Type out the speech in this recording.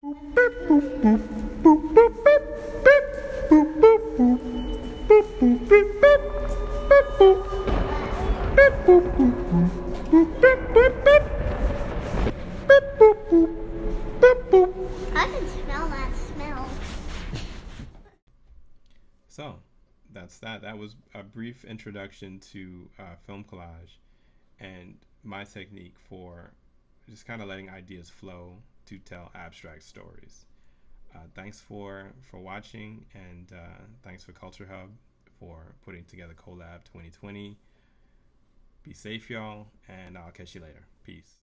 I can smell that smell. So that's that. That was a brief introduction to film collage and my technique for just kind of letting ideas flow to tell abstract stories. Thanks for watching, and thanks for Culture Hub for putting together CoLab 2020. Be safe, y'all, and I'll catch you later. Peace.